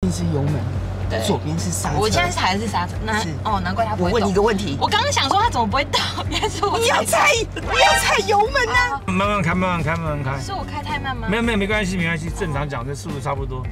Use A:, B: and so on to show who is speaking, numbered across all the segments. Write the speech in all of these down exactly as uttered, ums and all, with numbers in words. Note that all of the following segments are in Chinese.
A: 是油门，
B: 对，
A: 左边是刹车。
B: 我现在踩的是刹车，那哦，难怪它不会动。
A: 我问你一个问题，
B: 我刚刚想说它怎么不会动，原来是我。
A: 你要踩，你要踩油门啊！
C: 慢慢开，慢慢开，慢慢开。
B: 是我开太慢吗？
C: 没有没有，没关系没关系，正常讲，这速度差不多。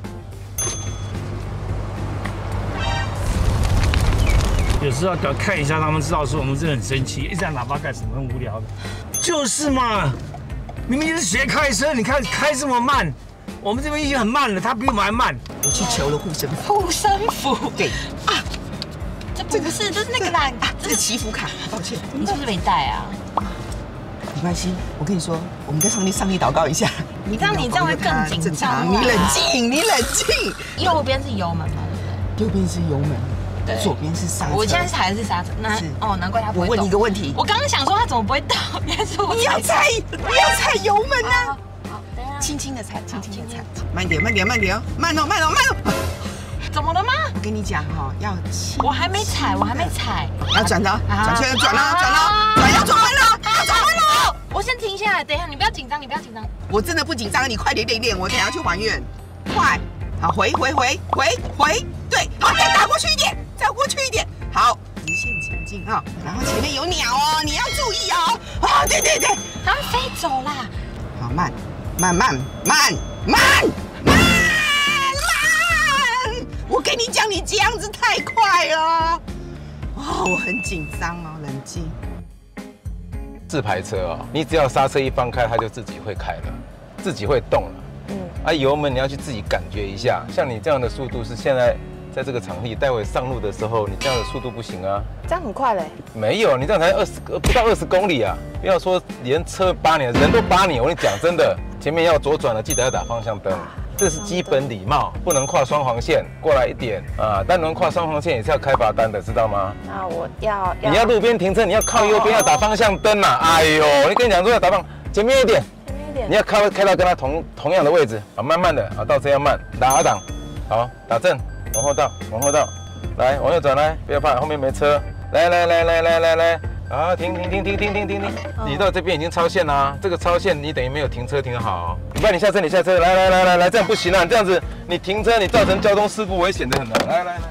C: 有时候要看一下，他们知道说我们真的很生气，一直按喇叭干什么？很无聊的。就是嘛，明明就是学开车，你看开这么慢，我们这边已经很慢了，他比我们还慢。
A: 我去求了护身符。
B: 护身符，
A: 对啊，
B: 这不是，这是那个啦，
A: 这是祈福卡。抱歉，
B: 你是不是没带啊？
A: 没关系，我跟你说，我们跟上帝上帝祷告一下。
B: 你这样你这样会更紧张。
A: 你冷静，你冷静。
B: 右边是油门嘛，对不对？
A: 右边是油门。
B: 对，
A: 左边是刹车。
B: 我现在踩的是刹车，那哦，难怪它不会动。
A: 我问你一个问题，
B: 我刚刚想说它怎么不会动，原来是我。
A: 你要踩，你要踩油门啊！
B: 好，等一下，
A: 轻轻的踩，轻轻的踩，慢点，慢点，慢点哦，慢哦，慢哦，慢哦。
B: 怎么了吗？
A: 我跟你讲哈，要轻。
B: 我还没踩，我还没踩。
A: 要转的，转圈，转了，转了，转要转弯了，要转弯了。
B: 我先停下来，等一下，你不要紧张，你不要紧张。
A: 我真的不紧张，你快点练练，我等下去还愿。快，好，回回回回回，对，好，再打过去一点。再过去一点，好，直线前进啊！然后前面有鸟哦，你要注意哦。啊，对对对，
B: 它会飞走啦。
A: 好，慢，慢慢慢慢慢慢！我跟你讲，你这样子太快了。哇，我很紧张哦，冷静。
D: 自排车哦，你只要刹车一放开，它就自己会开了，自己会动了。嗯，啊，油门你要去自己感觉一下，像你这样的速度是现在。在这个场地，待会上路的时候，你这样的速度不行啊！
E: 这样很快嘞？
D: 没有，你这样才二十不到二十公里啊！不要说连车扒你，人都扒你。我跟你讲，真的，前面要左转了，记得要打方向灯，这是基本礼貌，不能跨双黄线。过来一点啊，单轮跨双黄线也是要开罚单的，知道吗？
E: 那我要，
D: 你要路边停车，你要靠右边，要打方向灯啊！哎呦，我跟你讲说要打方前面一点，
E: 前面一点，
D: 你要开开到跟他同同样的位置啊，慢慢的啊，倒车要慢，打 R 档，好，打正。往后倒，往后倒，来，往右转来，不要怕，后面没车。来来来来来来来，啊，停停停停停停停停！你到这边已经超线啦，这个超线你等于没有停车停好。你不然你下车，你下车，来来来来来，这样不行啊！这样子你停车，你造成交通事故危险的很啊！来来来，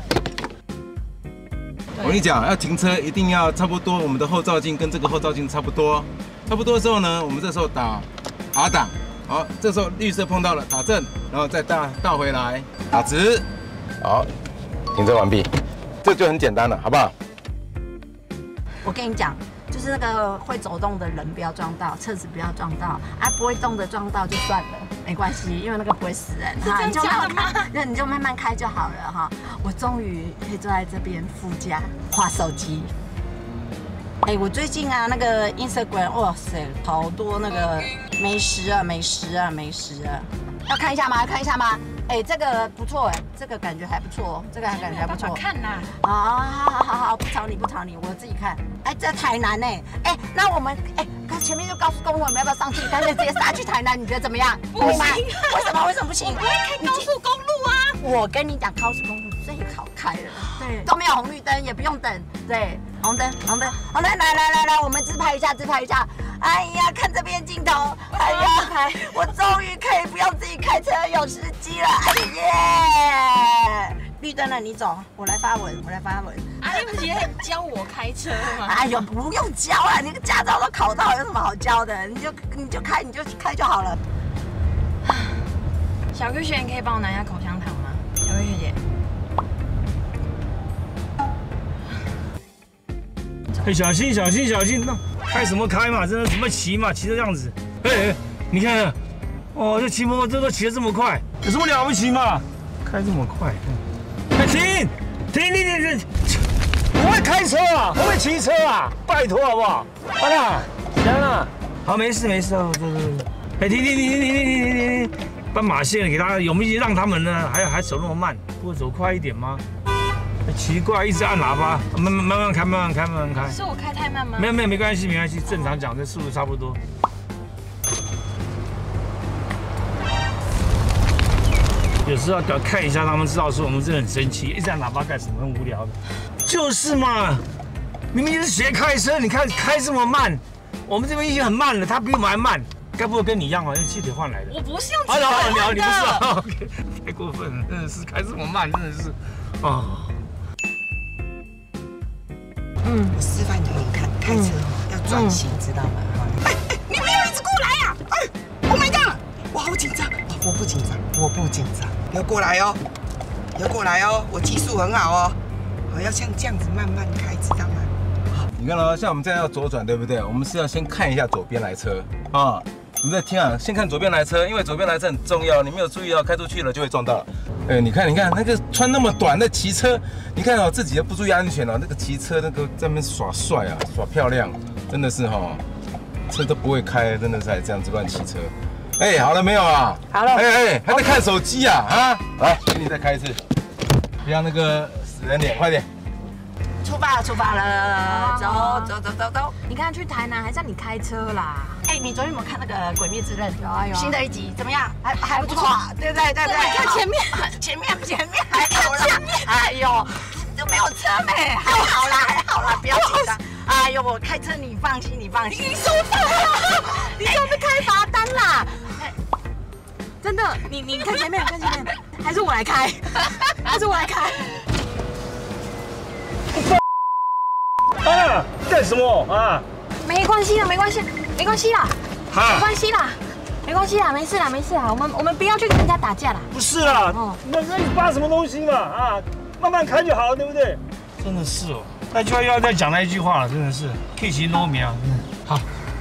D: 我跟你讲，要停车一定要差不多，我们的后照镜跟这个后照镜差不多，差不多之后呢，我们这时候打 R 档，好，这时候绿色碰到了，打正，然后再倒倒回来，打直。好，停车完毕，这就很简单了，好不好？
E: 我跟你讲，就是那个会走动的人不要撞到，车子不要撞到，啊，不会动的撞到就算了，没关系，因为那个不会死人。
B: 是真的吗？
E: 那你就慢慢开就好了哈。我终于可以坐在这边副驾滑手机。哎，我最近啊，那个 Instagram， 哇塞，好多那个美食啊，美食啊，美食啊，要看一下吗？要看一下吗？哎，这个不错哎，这个感觉还不错，这个感觉还不错。
B: 看呐。
E: 啊，好好好好，不吵你不吵你，我自己看。哎，在台南呢，哎，那我们哎，前面就高速公路，我们要不要上去？干脆直接杀去台南，你觉得怎么样？
B: 不行。
E: 为什么？为什么不行？
B: 我不会开高速公路啊。
E: 我跟你讲，高速公路最好开了，对，都没有红绿灯，也不用等，对，红灯，红灯，红灯，来来来来，我们自拍一下，自拍一下。哎呀，看这边镜头，哎呀，我终于可以不用自己开车，有司机了，耶！绿灯了，你走，我来发文，我来发文。
B: 啊，你不是在教我开车吗？
E: 哎呦，不用教啊，你个驾照都考到，有什么好教的？你就你就开，你就开就好了。
B: 小玉学，你可以帮我拿一下口香糖吗？小玉学姐。
C: 哎，小心小心小心！那开什么开嘛？真的怎么骑嘛？骑成这样子，哎哎，你看，哦，这骑摩托车都骑得这么快，有什么了不起嘛？开这么快，哎，停停停停停！不会开车啊？不会骑车啊？拜托好不好？好啦，行了，好，没事没事，对对对。哎，停停停停停停停停！斑马线给他，有没有让他们呢？还还走那么慢，不会走快一点吗？奇怪，一直按喇叭，慢慢慢慢开，慢慢开，慢慢开。
B: 是我开太慢吗？
C: 没有没有，没关系没关系，正常讲，这速度差不多。有时候要看一下，他们知道说我们真的很生气，一直按喇叭干什么？很无聊的。就是嘛，明明就是学开车，你看开这么慢，我们这边已经很慢了，他比我们还慢， 该不会跟你一样哦，用气铁换来的？
B: 我不是用
C: 好，好，你好，
B: 的。
C: 你不是啊 ？OK， 太过分了，真的是开这么慢，真的是啊。
A: 嗯，我示范给你看，开车要专心，知道吗？哎哎，你不要一直过来呀！哎 ，Oh my god， 我好紧张，我不紧张，我不紧张，要过来哦，要过来哦，我技术很好哦，我要像这样子慢慢开，知道吗？
D: 你看哦，像我们这样要左转，对不对？我们是要先看一下左边来车啊。我们在听啊，先看左边来车，因为左边来车很重要，你没有注意到，开出去了就会撞到了。哎，你看，你看那个穿那么短的骑车，你看哦，自己都不注意安全哦，那个骑车那个在那边耍帅啊，耍漂亮，真的是哈、哦，车都不会开，真的是还这样子乱骑车。哎，好了没有啊？
A: 好了。
D: 哎哎，还在看手机啊？啊，来，给你再开一次，不要那个死人脸，快点。
E: 出发了，出发了，走走走走走。
B: 你看去台南还是要你开车啦？
E: 哎，你昨天有没有看那个《鬼灭之刃》？
B: 有啊有啊。
E: 新的一集怎么样？还还不错，对对对对。
B: 看前面，
E: 前面前面还好啦。哎呦，都没有车没，还好啦还好啦，不要紧张。哎呦，我开车你放心，你放心。你收到了，
B: 你就被开罚单啦！真的，你你看前面，看前面，还是我来开，还是我来开。
C: 啊，干什么啊？
B: 没关系啦，没关系，没关系啦，
C: 哈
B: 没关系啦，没关系啦，没事啦，没事啦，我们我们不要去跟人家打架啦。
C: 不是啦，
B: 哦
C: 那那你扒什么东西嘛？啊，慢慢开就好，对不对？真的是哦，那就要要再讲那一句话了，真的是 kiss no 苗。好，